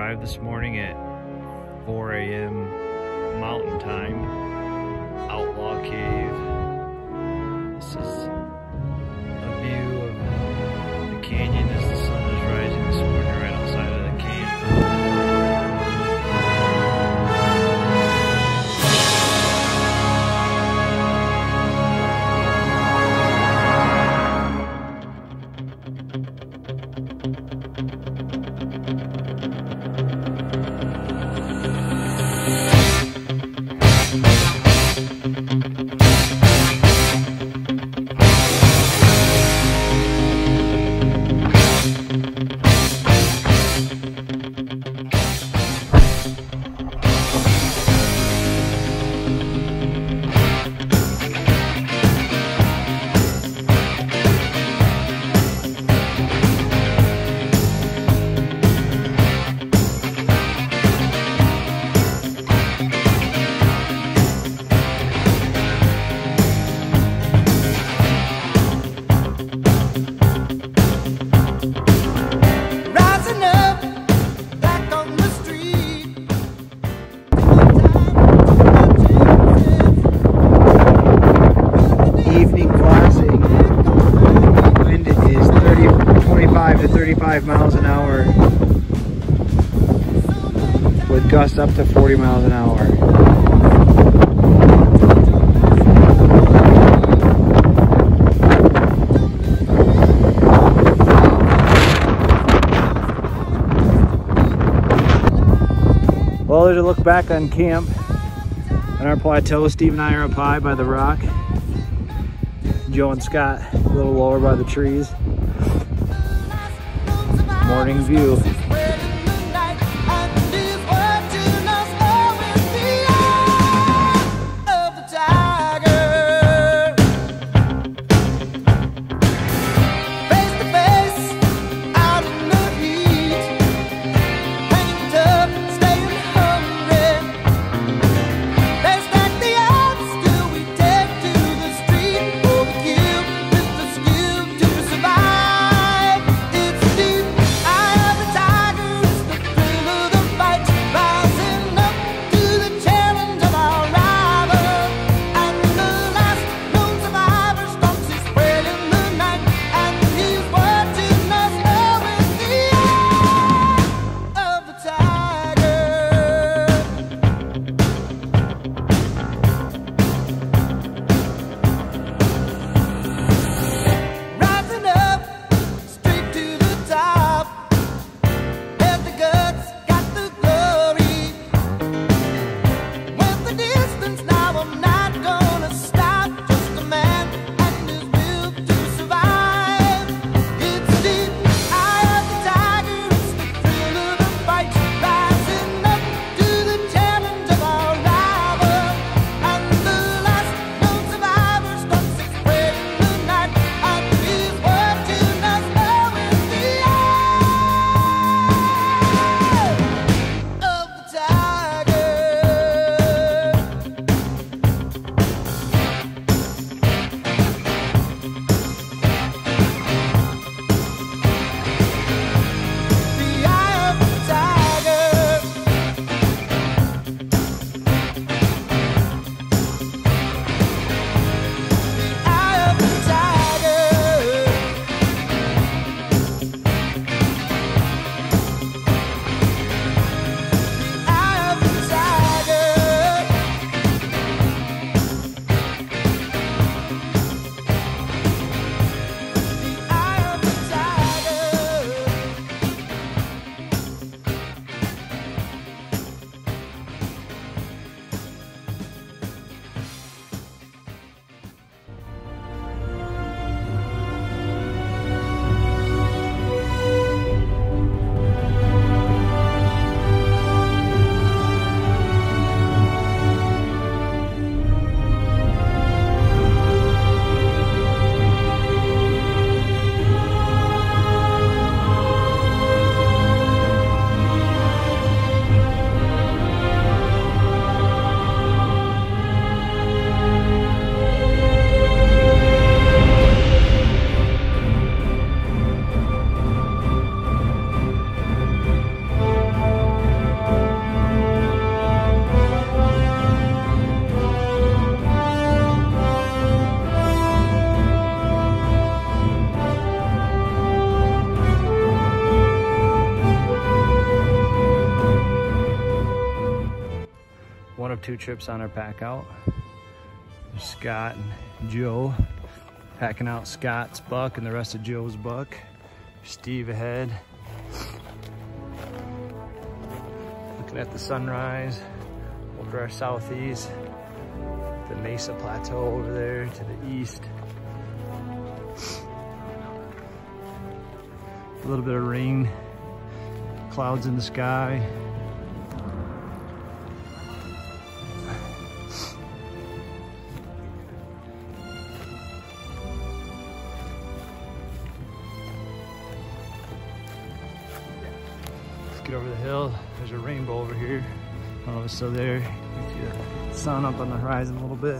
arrived this morning at 4 a.m. Mountain Time. Outlaw Cave. This is a view of the canyon as the sun is rising this morning right outside of the camp. To 35 miles an hour with gusts up to 40 miles an hour. Well, there's a look back on camp on our plateau. Steve and I are up high by the rock. Joe and Scott a little lower by the trees. Morning view. Tiger. one of two trips on our pack out. There's Scott and Joe packing out Scott's buck and the rest of Joe's buck. Steve ahead. Looking at the sunrise over our southeast. The Mesa Plateau over there to the east. A little bit of rain, clouds in the sky. Let's get over the hill. There's a rainbow over here. I don't know if it's still there. You can see the sun up on the horizon a little bit.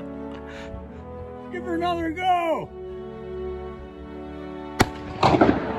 Give her another go!